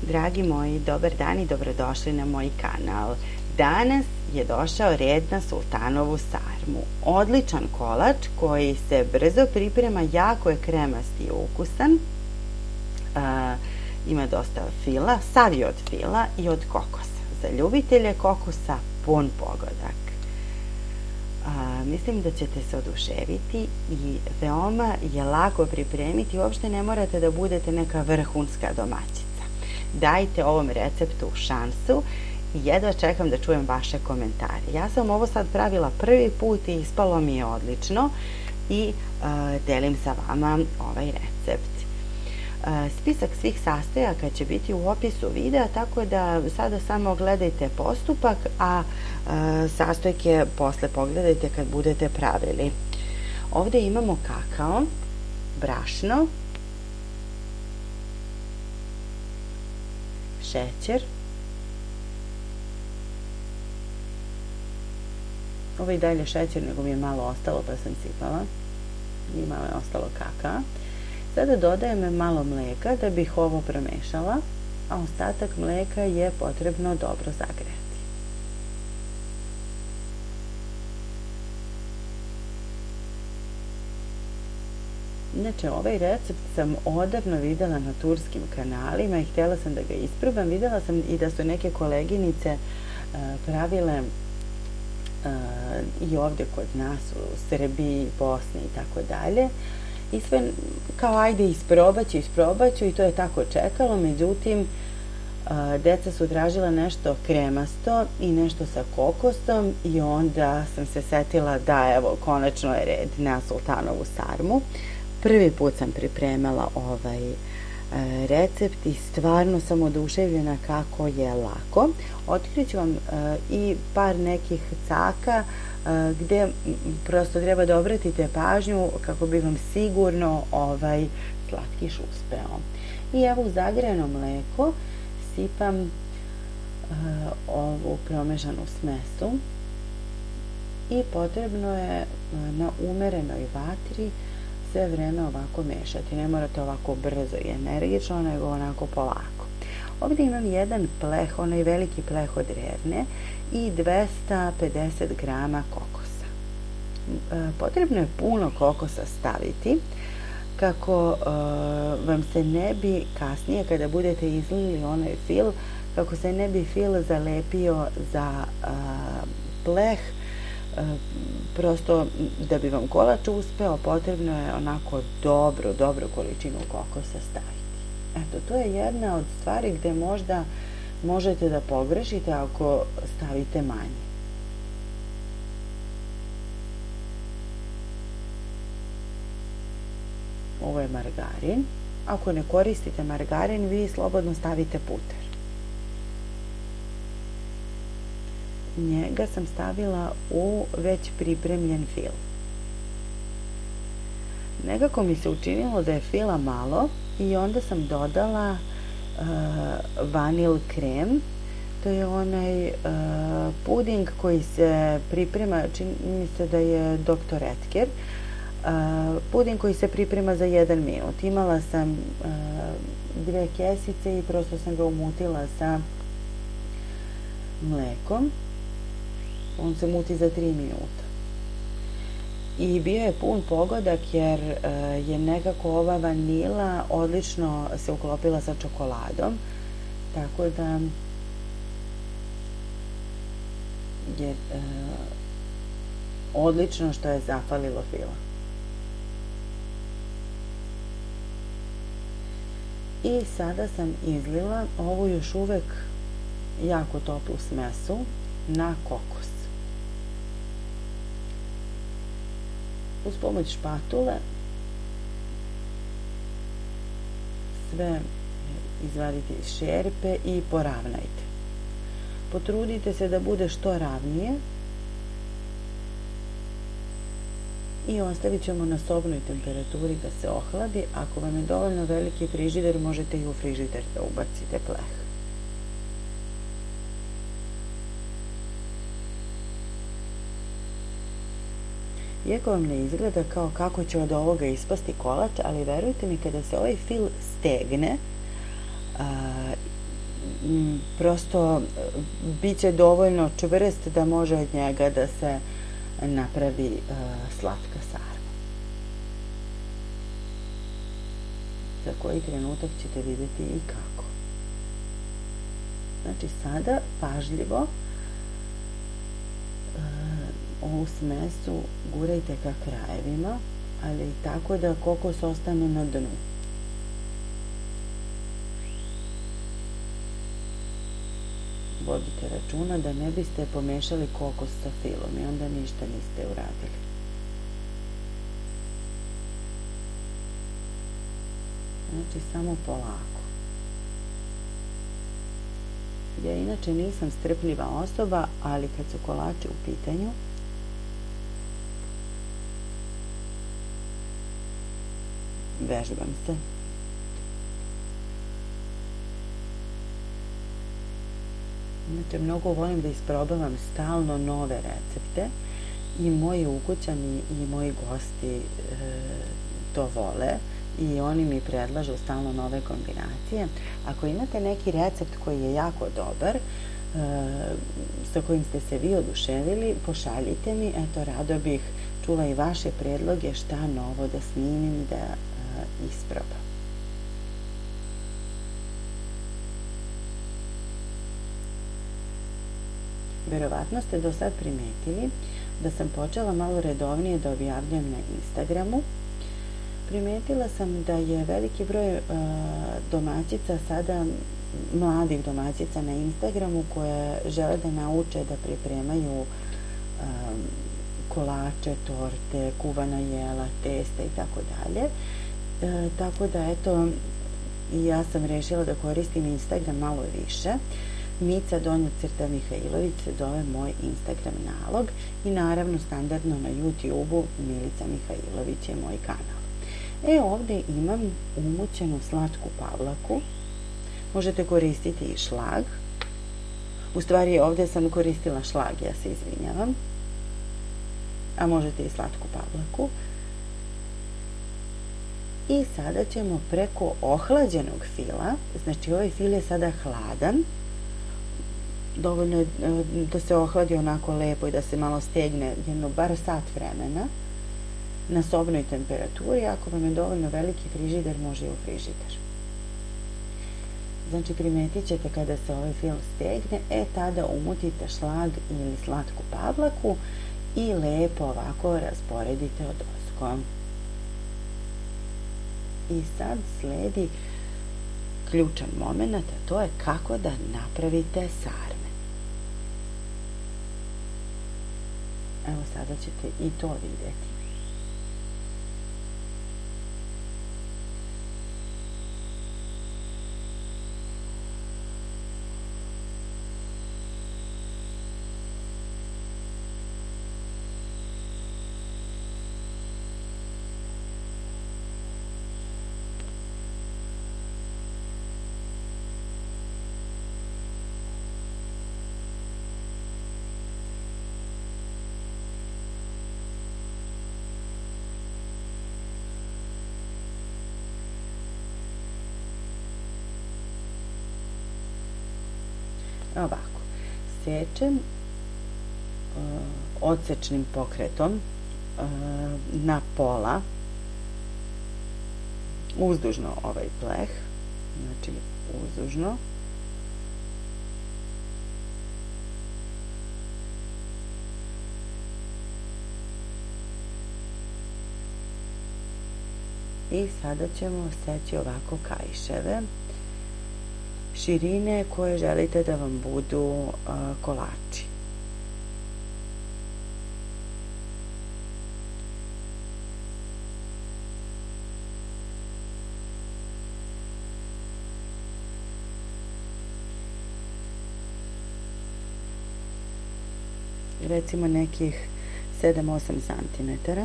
Dragi moji, dobar dan i dobrodošli na moj kanal. Danas je došao red na sultanovu sarmu. Odličan kolač koji se brzo priprema, jako je kremast i ukusan. Ima dosta fila, sav je od fila i od kokosa. Za ljubitelje kokosa pun pogodak. Mislim da ćete se oduševiti i veoma je lako pripremiti. Uopšte ne morate da budete neka vrhunska domaćica. Dajte ovom receptu šansu i jedva čekam da čujem vaše komentare. Ja sam ovo sad pravila prvi put i ispalo mi je odlično i delim sa vama ovaj recept. Spisak svih sastojaka će biti u opisu videa, tako da sada samo gledajte postupak, a sastojke posle pogledajte kad budete pravili. Ovde imamo kakao, brašno, šećer, ovo je i dalje šećer, nego mi je malo ostalo pa sam sipala i malo je ostalo kakao. Sada dodajem malo mleka da bih ovo promešala, a ostatak mleka je potrebno dobro zagreti. Inače, ovaj recept sam odavno videla na turskim kanalima i htjela sam da ga isprobam. Videla sam i da su neke koleginice pravile i ovdje kod nas u Srbiji, Bosni i tako dalje. I sve kao ajde isprobat ću i to je tako čekalo. Međutim, deca su tražila nešto kremasto i nešto sa kokosom i onda sam se setila da evo, konačno je red na sultanovu sarmu. Prvi put sam pripremala ovaj recept i stvarno sam oduševljena kako je lako. Otkriću vam i par nekih caka gde prosto treba da obratite pažnju kako bi vam sigurno ovaj slatkiš uspeo. I evo u zagrejano mleko sipam ovu promešanu smesu i potrebno je na umerenoj vatri sve vreme ovako mešati. Ne morate ovako brzo i energično, nego onako polako. Ovdje imam jedan pleh, onaj veliki pleh od rerne i 250 grama kokosa. Potrebno je puno kokosa staviti kako vam se ne bi kasnije kada budete izlili onaj fil, kako se ne bi fil zalepio za pleh. Prosto da bi vam kolač uspeo potrebno je onako dobru količinu kokosa staviti. Eto, to je jedna od stvari gde možda možete da pogrešite ako stavite manje. Ovo je margarin. Ako ne koristite margarin, vi slobodno stavite puter. Njega sam stavila u već pripremljen fil. Nekako mi se učinilo da je fila malo i onda sam dodala vanil krem. To je onaj puding koji se priprema, čini mi se da je Dr. Edgar, puding koji se priprema za 1 minut. Imala sam 2 kesice i prosto sam ga umutila sa mlekom. On se muti za 3 minuta. I bio je pun pogodak jer je nekako ova vanila odlično se uklopila sa čokoladom. Tako da je odlično što je zafalilo fila. I sada sam izlila ovu još uvek jako toplu smesu na kokos. Uz pomoć špatule sve izvadite iz šerpe i poravnajte. Potrudite se da bude što ravnije i ostavit ćemo na sobnoj temperaturi da se ohladi. Ako vam je dovoljno veliki frižider, možete i u frižider da ubacite pleh. Iako vam ne izgleda kao kako će od ovoga ispasti kolač, ali verujte mi, kada se ovaj fil stegne prosto bit će dovoljno čvrst da može od njega da se napravi slatka sarma. Za koji trenutak ćete vidjeti i kako. Znači sada pažljivo ovu smesu gurajte ka krajevima, ali tako da kokos ostane na dnu. Vodite računa da ne biste pomešali kokos sa filom i onda ništa niste uradili. Znači samo polako. Ja inače nisam strpljiva osoba, ali kad su kolači u pitanju, vežbam se. Inače, mnogo volim da isprobavam stalno nove recepte i moji ukućani i moji gosti to vole i oni mi predlažu stalno nove kombinacije. Ako imate neki recept koji je jako dobar, sa kojim ste se vi oduševili, pošaljite mi, eto, rado bih čula i vaše predloge šta novo da snimim, da isprobam. Verovatno ste do sad primetili da sam počela malo redovnije da objavljujem na Instagramu. Primetila sam da je veliki broj domaćica sada, mladih domaćica na Instagramu koje žele da nauče da pripremaju kolače, torte, kuvana jela, testa i tako dalje. Tako da, eto, ja sam rešila da koristim Instagram malo više. Mica_Mihajlović se zove moj Instagram nalog i naravno standardno na YouTube-u Milica Mihajlović je moj kanal. Ovdje imam umućenu slatku pavlaku. Možete koristiti i šlag. U stvari ovdje sam koristila šlag, ja se izvinjavam. A možete i slatku pavlaku. I sada ćemo preko ohlađenog fila, znači ovaj fil je sada hladan, dovoljno je da se ohladi onako lepo i da se malo stegne jedno bar sat vremena na sobnoj temperaturi. Ako vam je dovoljno veliki frižider, može i u frižider. Znači primetit ćete kada se ovaj fil stegne, tada umutite šlag ili slatku pavlaku i lepo ovako rasporedite odozgo. I sad sledi ključan moment, a to je kako da napravite sarme. Evo sada ćete i to vidjeti. Ovako, sečem odsečnim pokretom na pola, uzdužno ovaj pleh, znači uzdužno. I sada ćemo seći ovako kaiševe širine koje želite da vam budu kolači. Recimo nekih 7-8 cm.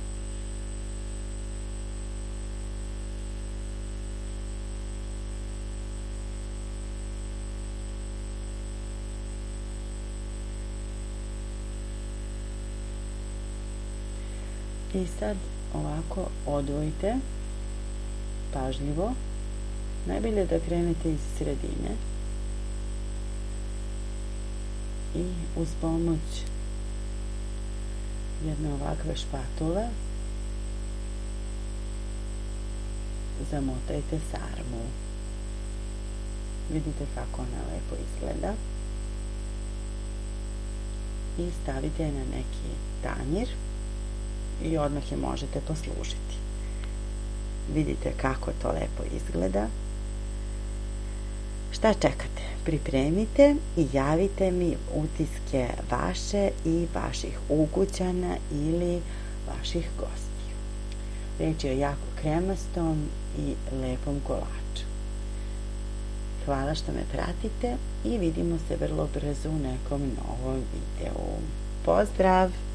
I sad ovako odvojite pažljivo. Najbolje da krenete iz sredine. i uz pomoć jedne ovakve špatule zamotajte sarmu. Vidite kako ona lepo izgleda i stavite je na neki tanjir i odmah je možete poslužiti. Vidite kako to lepo izgleda. Šta čekate? Pripremite i javite mi utiske vaše i vaših ukućana ili vaših gostiju. Reč je o jako kremastom i lepom kolaču. Hvala što me pratite i vidimo se vrlo brzo u nekom novom videu. Pozdrav!